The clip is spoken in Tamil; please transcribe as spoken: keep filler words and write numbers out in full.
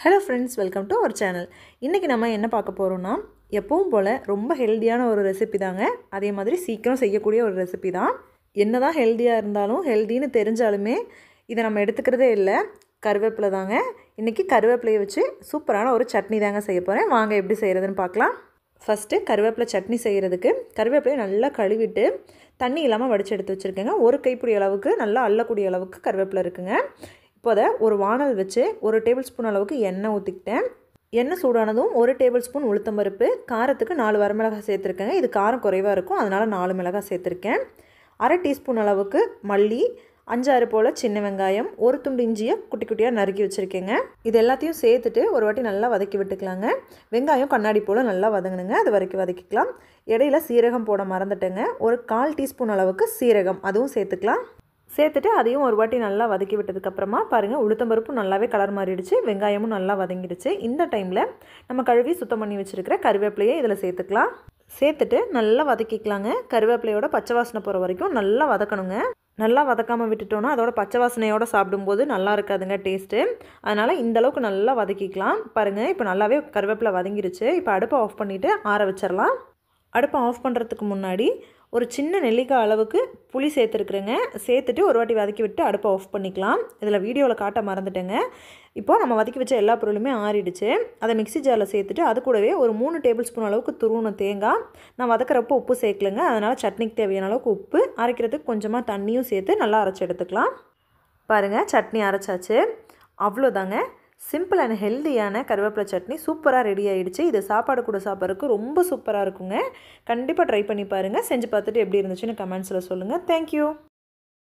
Hello friends, welcome to our channel. இன்னைக்கு நம்ம என்ன பார்க்க போறோம்னா எப்பவும் போல ரொம்ப ஹெல்தியான ஒரு ரெசிபி தாங்க. அதே மாதிரி சீக்கிரம் செய்யக்கூடிய ஒரு ரெசிபி தான். என்னதான் ஹெல்தியா இருந்தாலும் ஹெல்தின்னு தெரிஞ்சாலுமே இத நம்ம எடுத்துக்கிறதே இல்ல. கறிவேப்பிலை தாங்க. இன்னைக்கு கறிவேப்பிலையை வச்சு சூப்பரான ஒரு சட்னி தாங்க செய்ய போறேன். வாங்க எப்படி செய்யறதுன்னு பார்க்கலாம். ஃபர்ஸ்ட் கறிவேப்பிலை சட்னி செய்யிறதுக்கு கறிவேப்பிலையை நல்லா கழுவிட்டு தண்ணி இல்லாம வடிச்சு எடுத்து வச்சிருக்கேங்க. ஒரு கைப்பிடி அளவுக்கு நல்லா அள்ளக்கூடிய அளவுக்கு கறிவேப்பிலை இருக்குங்க. இப்போ ஒரு வாணல் வச்சு ஒரு டேபிள் ஸ்பூன் அளவுக்கு எண்ணெய் ஊற்றிக்கிட்டேன். எண்ணெய் சூடானதும் ஒரு டேபிள் ஸ்பூன் உளுத்தம்பருப்பு, காரத்துக்கு நாலு வரமிளகாய் சேர்த்துருக்கேங்க. இது காரம் குறைவாக இருக்கும், அதனால் நாலு மிளகாய் சேர்த்துருக்கேன். அரை டீஸ்பூன் அளவுக்கு மல்லி, அஞ்சாறு போல் சின்ன வெங்காயம், ஒரு துண்டு இஞ்சியை குட்டி குட்டியாக நறுக்கி வச்சுருக்கேங்க. இது எல்லாத்தையும் சேர்த்துட்டு ஒரு வாட்டி நல்லா வதக்கி விட்டுக்கலாங்க. வெங்காயம் கண்ணாடி போல் நல்லா வதங்கணுங்க, அது வரைக்கும் வதக்கிக்கலாம். இடையில சீரகம் போட மறந்துட்டேங்க. ஒரு கால் டீஸ்பூன் அளவுக்கு சீரகம் அதுவும் சேர்த்துக்கலாம். சேர்த்துட்டு அதையும் ஒரு வாட்டி நல்லா வதக்கி விட்டதுக்கப்புறமா பாருங்கள், உளுத்தம்பருப்பு நல்லாவே கலர் மாறிடுச்சு, வெங்காயமும் நல்லா வதங்கிடுச்சு. இந்த டைமில் நம்ம கழுவி சுத்தம் பண்ணி வச்சுருக்கிற கருவேப்பிலையை இதில் சேர்த்துக்கலாம். சேர்த்துட்டு நல்லா வதக்கிக்கலாங்க. கருவேப்பிலையோட பச்சை வாசனை போகிற வரைக்கும் நல்லா வதக்கணுங்க. நல்லா வதக்காமல் விட்டுட்டோன்னா அதோட பச்சை வாசனையோடு சாப்பிடும்போது நல்லா இருக்காதுங்க டேஸ்ட்டு. அதனால் இந்தளவுக்கு நல்லா வதக்கிக்கலாம். பாருங்கள், இப்போ நல்லாவே கருவேப்பிலை வதங்கிடுச்சு. இப்போ அடுப்பை ஆஃப் பண்ணிவிட்டு ஆற வச்சிடலாம். அடுப்பை ஆஃப் பண்ணுறதுக்கு முன்னாடி ஒரு சின்ன நெல்லிக்காய் அளவுக்கு புளி சேர்த்துருக்குறேங்க. சேர்த்துட்டு ஒரு வாட்டி வதக்கி விட்டு அடுப்பை ஆஃப் பண்ணிக்கலாம். இதில் வீடியோவில் காட்ட மறந்துட்டேங்க. இப்போது நம்ம வதக்கி வச்ச எல்லா பொருளுமே ஆறிடுச்சு. அதை மிக்ஸி ஜாரில் சேர்த்துட்டு அது கூடவே ஒரு மூணு டேபிள் ஸ்பூன் அளவுக்கு துருவன தேங்காய், நான் வதக்கிறப்போ உப்பு சேர்க்கலைங்க, அதனால் சட்னிக்கு தேவையான அளவுக்கு உப்பு, அரைக்கிறதுக்கு கொஞ்சமாக தண்ணியும் சேர்த்து நல்லா அரைச்சி எடுத்துக்கலாம். பாருங்கள், சட்னி அரைச்சாச்சு. அவ்வளோதாங்க. சிம்பிள் அண்ட் ஹெல்தியான கருவேப்பிலை சட்னி சூப்பராக ரெடி ஆகிடுச்சு. இது சாப்பாடு கூட சாப்பிட்றதுக்கு ரொம்ப சூப்பராக இருக்குங்க. கண்டிப்பாக ட்ரை பண்ணி பாருங்கள். செஞ்சு பார்த்துட்டு எப்படி இருந்துச்சுன்னு கமெண்ட்ஸில் சொல்லுங்கள். தேங்க்யூ.